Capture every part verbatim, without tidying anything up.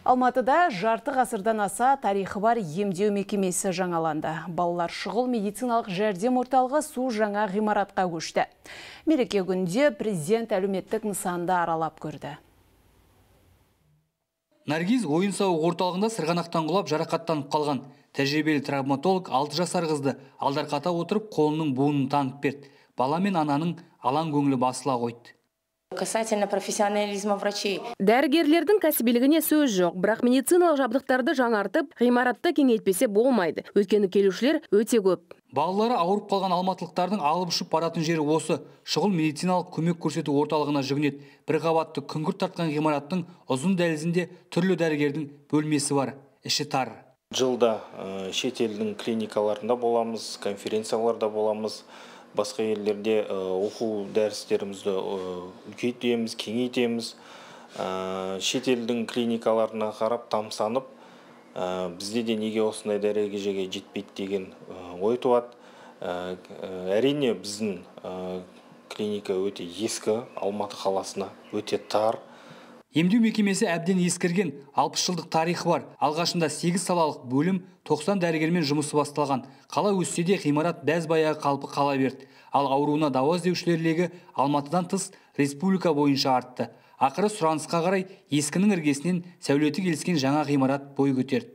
Алматыда жарты ғасырдан аса тарихы бар емдеу мекемесі жаңаланды. Балалар шұғыл медициналық жәрдем орталығы су жаңа ғимаратқа көшті. Мереке күнде президент әлеуметтік нысанды аралап көрді. Наргиз ойын-сауық орталығында сырғанақтан құлап жарақаттанып қалған. Тәжірибелі травматолог алты жасар қызды алдарқата отырып қолының буынын таңып берді. Бала мен ананың алаң көңілі басыла қойды. Касательно профессионализма врачей. Дәрігерлердің кәсібилігіне сөз жоқ, бірақ медициналық жабдықтарды жаңартып, ғимаратты кеңейтпесе болмайды. Өйткені келушілер өте көп. Балалары ауырып қалған алматылықтардың алып ұшып баратын жері осы. Шұғыл медициналық көмек көрсету орталығына жүгінеді. Бір қабатты күңгірт тартқан ғимараттың ұзын дәлізінде түрлі дәрігердің бөлмесі бар. Іші тар. Жылда шетелдің клиникаларында боламыз, конференцияларда боламыз. Басқа елдерде оқу дәрістерімізді үлкейтеміз, кеңейтеміз. Шетелдің клиникаларына қарап тамсанып, бізде де неге осындай дәрежеге жетпейді деген ой туады. Әрине біздің клиника өте ескі, Алматы қаласына өте тар. Емдеу мекемесі әбден ескірген, алпыс жылдық тарихы бар. Алғашында сегіз салалық бөлім, тоқсан дәрігермен жұмысы басталған. Қала өссе де ғимарат бәз баяғы қалпы қала берді. Ал ауруына дауа іздеушілер легі Алматыдан тыс республика бойынша артты. Ақыры сұранысқа қарай ескінің іргесінен сәулеті келіскен жаңа ғимарат бой көтерді.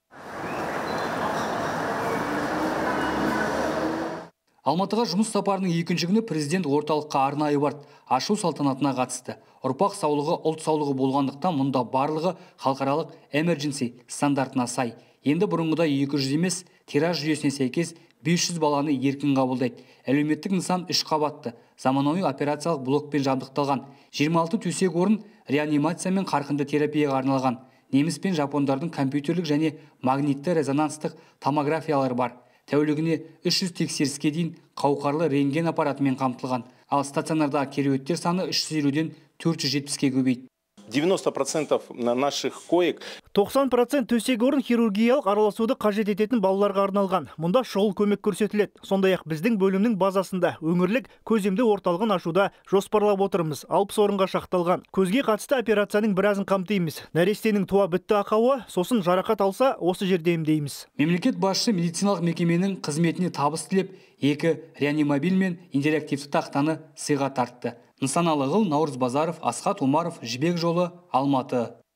Алматыға жұмыс сапарының екінші күні президент орталыққа арнайы барды. Ашу салтанатына қатысты. Ұрпақ саулығы, ұлт саулығы болғандықтан мұнда барлығы халықаралық emergency стандартына сай. Енді бұрынғыда екі жүз емес, тираж жүйесіне сәйкес бес жүз баланы еркін қабылдайды. Әлеуметтік нысан үш қабатты, заманауи операциялық блокпен жабдықталған. жиырма алты төсек орын реанимация мен қарқынды терапияға арналған. Неміс пен жапондардың компьютерлік және магнитті резонанстық томографиялары бар. Тәулігіне үш жүз тексеріске дейін қауқарлы рентген аппаратымен қамтылған. Ал стационардағы кереуеттер саны үш жүз елуден төрт жүз жетпіске көбейді. девяносто процентов наших коек. тоқсан процент төсек орын хирургиялық араласуды қажет ететін балаларға арналған. Мұнда шұғыл көмек көрсетіледі. Сондай-ақ біздің бөлімнің базасында өңірлік көземді орталығын ашуда жоспарлап отырмыз. алпыс орынға шақталған. Көзге қатысты операцияның біразын қамтимыз. Нәрестенің туа бітті ақауы, сосын жарақат алса, осы жерде емдейміз. Мемлекет басшысы медициналық мекеменің қызметіне табыс тілеп, екі реанимобиль мен интерактивті тақтаны сыйға тартты. Нысаналы ғыл Наурыз Базаров, Асхат Умаров, Жібек жолы, Алматы.